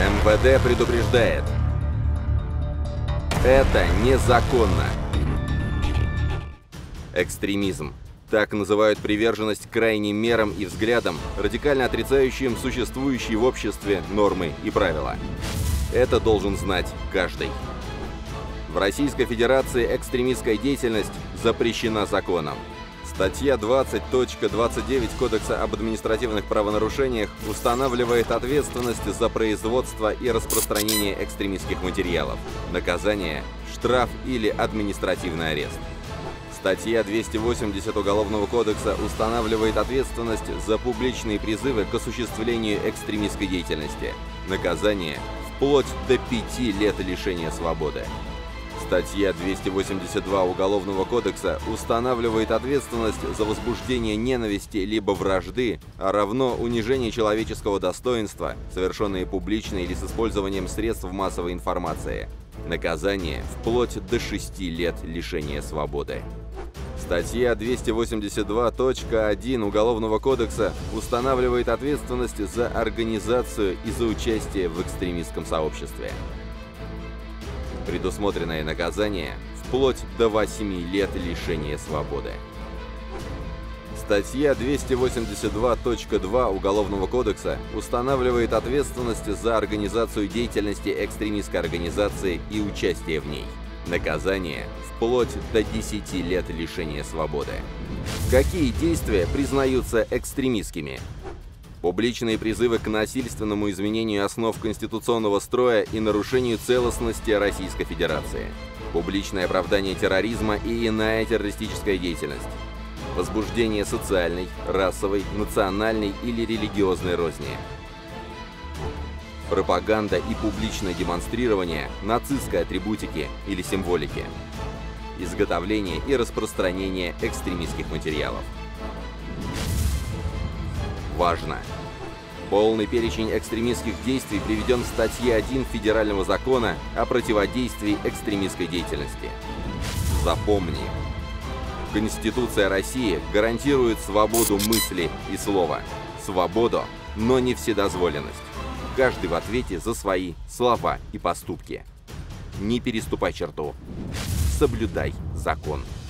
МВД предупреждает. Это незаконно. Экстремизм. Так называют приверженность крайним мерам и взглядам, радикально отрицающим существующие в обществе нормы и правила. Это должен знать каждый. В Российской Федерации экстремистская деятельность запрещена законом. Статья 20.29 Кодекса об административных правонарушениях устанавливает ответственность за производство и распространение экстремистских материалов. Наказание – штраф или административный арест. Статья 280 Уголовного кодекса устанавливает ответственность за публичные призывы к осуществлению экстремистской деятельности. Наказание – вплоть до 5 лет лишения свободы. Статья 282 Уголовного кодекса устанавливает ответственность за возбуждение ненависти либо вражды, а равно унижение человеческого достоинства, совершенные публично или с использованием средств массовой информации. Наказание – вплоть до 6 лет лишения свободы. Статья 282.1 Уголовного кодекса устанавливает ответственность за организацию и за участие в экстремистском сообществе. Предусмотренное наказание – вплоть до 8 лет лишения свободы. Статья 282.2 Уголовного кодекса устанавливает ответственность за организацию деятельности экстремистской организации и участие в ней. Наказание – вплоть до 10 лет лишения свободы. Какие действия признаются экстремистскими? Публичные призывы к насильственному изменению основ конституционного строя и нарушению целостности Российской Федерации. Публичное оправдание терроризма и иная террористическая деятельность. Возбуждение социальной, расовой, национальной или религиозной розни. Пропаганда и публичное демонстрирование нацистской атрибутики или символики. Изготовление и распространение экстремистских материалов. Важно! Полный перечень экстремистских действий приведен в статье 1 Федерального закона о противодействии экстремистской деятельности. Запомни! Конституция России гарантирует свободу мысли и слова. Свободу, но не вседозволенность. Каждый в ответе за свои слова и поступки. Не переступай черту. Соблюдай закон.